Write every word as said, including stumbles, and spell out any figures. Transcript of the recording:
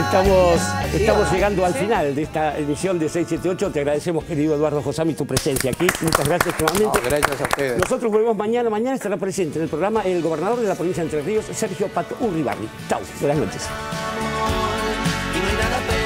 Estamos, estamos llegando al final de esta emisión de seiscientos setenta y ocho. Te agradecemos, querido Eduardo Josami, tu presencia aquí. Muchas gracias nuevamente. No, gracias a ustedes. Nosotros volvemos mañana. Mañana estará presente en el programa el gobernador de la provincia de Entre Ríos, Sergio Pato Urribarri. Chau, buenas noches.